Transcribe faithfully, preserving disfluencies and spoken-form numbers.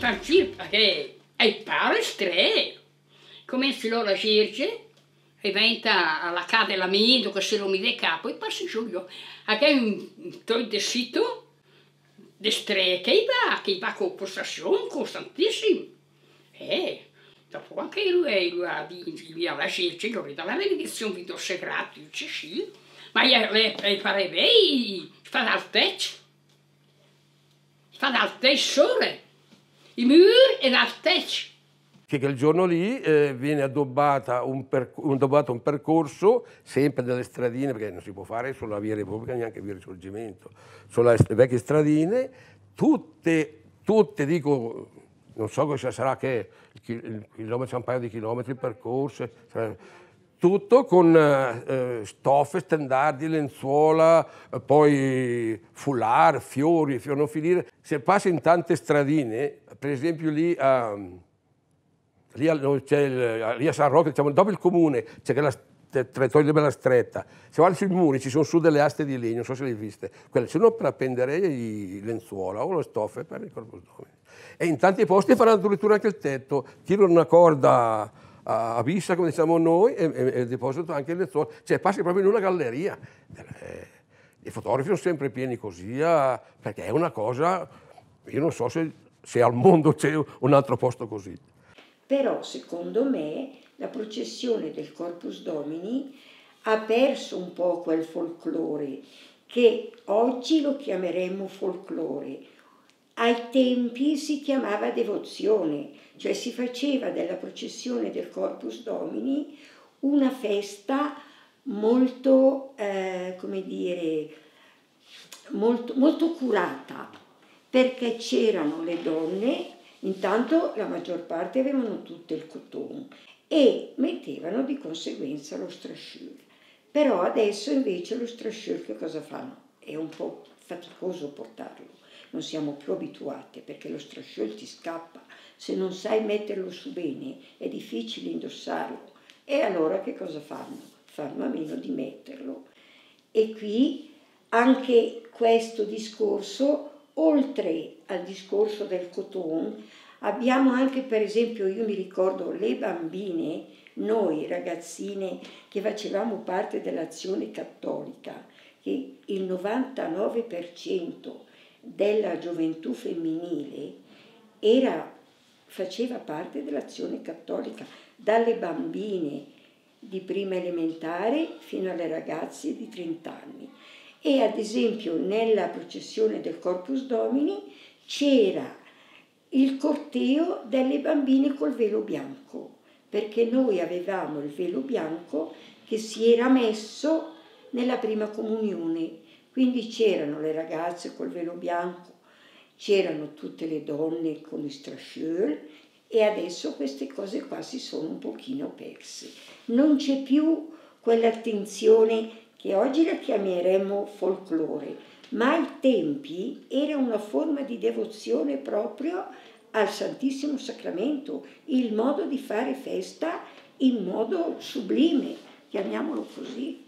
partire perché è pare tre. Comincia loro a girare e venta alla casa l'amico che se lo mi de capo e passa giù. A che un toi de sito de tre che va, che va con postazione costantissimo. Eh, dopo anche lui, lui ha via la scelta, lui ha la benedizione di dosse gratuite, sì. Ma lei pareva, fa dal tetto. Fa dal tetto sole. I muri e dal tetto. Che il giorno lì eh, viene addobbata un, addobbato un percorso, sempre delle stradine, perché non si può fare sulla via Repubblica, neanche via Risorgimento, sulle vecchie stradine, tutte, tutte, dico, non so cosa sarà che il chilometro, c'è un paio di chilometri il percorso, tutto con eh, stoffe, stendardi, lenzuola, poi foulard, fiori, fiori non finire. Se passi in tante stradine, per esempio lì a, lì a, il, lì a San Rocco, diciamo, dopo il comune, c'è che la traiettoria bella stretta, se guardi sui muri ci sono su delle aste di legno, non so se le hai viste, quelle sono per appendere i lenzuola o le stoffe per il Corpus Domini. E in tanti posti faranno addirittura anche il tetto, tirano una corda a vista, come diciamo noi, e, e, e depositano anche il lenzuola, cioè passi proprio in una galleria. I fotografi sono sempre pieni così, perché è una cosa, io non so se, se al mondo c'è un altro posto così. Però secondo me la processione del Corpus Domini ha perso un po' quel folklore, che oggi lo chiameremmo folklore. Ai tempi si chiamava devozione, cioè si faceva della processione del Corpus Domini una festa molto, eh, come dire, molto, molto curata, perché c'erano le donne, intanto la maggior parte avevano tutto il coton e mettevano di conseguenza lo strasciure. Però adesso invece lo strasciure che cosa fanno? È un po' faticoso portarlo. Non siamo più abituati perché lo strasciure ti scappa, se non sai metterlo su bene è difficile indossarlo e allora che cosa fanno? Fanno a meno di metterlo. E qui anche questo discorso, oltre al discorso del coton, abbiamo anche per esempio, io mi ricordo le bambine, noi ragazzine che facevamo parte dell'Azione Cattolica, che il novantanove per cento della gioventù femminile era, faceva parte dell'Azione Cattolica, dalle bambine di prima elementare fino alle ragazze di trenta anni. E ad esempio nella processione del Corpus Domini c'era il corteo delle bambine col velo bianco, perché noi avevamo il velo bianco che si era messo nella prima comunione. Quindi c'erano le ragazze col velo bianco, c'erano tutte le donne con i strasciure e adesso queste cose qua si sono un pochino perse. Non c'è più quell'attenzione che oggi la chiameremmo folklore, ma ai tempi era una forma di devozione proprio al Santissimo Sacramento, il modo di fare festa in modo sublime, chiamiamolo così.